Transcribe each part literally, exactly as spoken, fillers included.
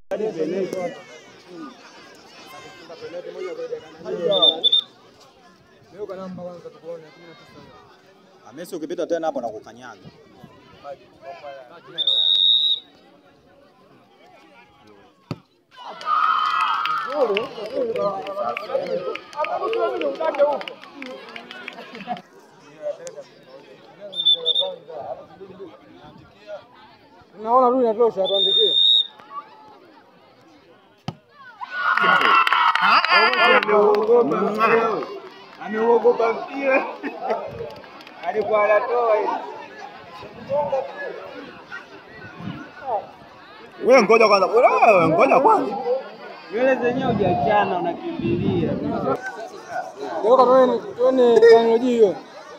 Messi ukipita tena hapo na kukanyaga. Naona rudi natosha tuandikie. Ameogopa mpira. Alikuwa anatoa hivi. Wewe ngoja kwanza. Wewe ngoja kwanza. Nywele zenyewe hujachana unakimbilia. Leo kama tuone teknolojia hiyo.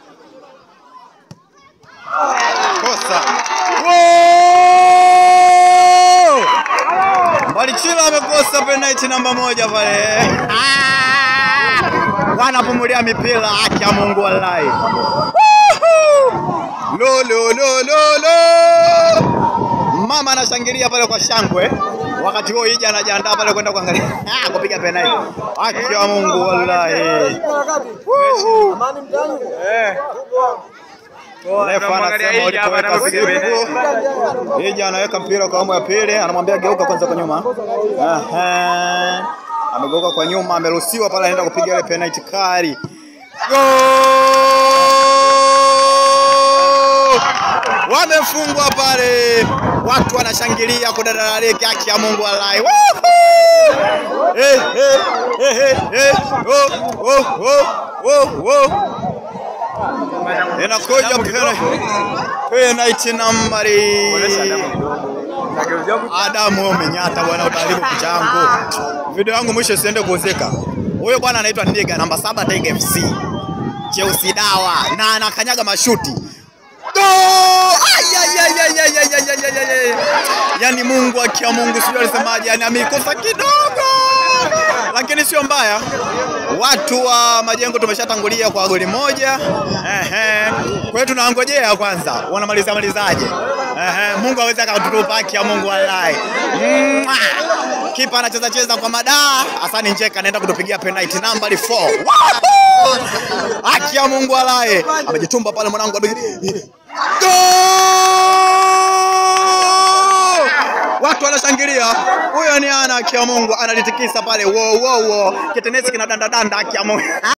Kosa. Balichila amekosa penalty namba moja pale. Wanapumulia mipira haki ya Mungu wallahi. Lo lo lo lo lo. Mama anashangilia pale kwa shangwe. Wakati huo Ija anajiandaa pale kwenda kuangalia ah kupiga penalty. Haki ya Mungu wallahi. Amani mtani. Eh. Refa anasema ulipoweka siku. Ija anaweka mpira kwa awamu ya pili, anamwambia geuka kwanza kwa nyuma. Aha. Amegeuka kwa nyuma, ameruhusiwa pale anaenda kupiga ile penalty kali. Goal! Wamefungwa pale. Watu wanashangilia kudadalalika haki ya Mungu wallahi. Eh eh eh eh oh oh oh oh. Inakuja penalty nambari. Adamu umenyata bwana utaharibu kichangu. Video yangu mwisho siende kuozeka. Huyo bwana anaitwa Ndiga namba saba Tiger F C. Chelsea dawa na anakanyaga mashuti. Yaani Mungu akia Mungu sio alisemaje, yani ameikosa kidogo. Lakini sio mbaya. Watu wa Majengo tumeshatangulia kwa goli moja. Ehe. Kwa hiyo tunaangojea kwanza wanamaliza malizaje. Ehe, Mungu aweza akatupa haki ya Mungu wallahi. Kipa anacheza cheza kwa madaa. Hasani Njeka anaenda kutupigia penalty nambari nne. Haki ya Mungu wallahi. Amejitumba pale mwanangu. Watu wanashangilia. Huyo ni ana haki ya Mungu analitikisa pale. Wo wo wo. Kitenesi kinadanda danda haki ya Mungu.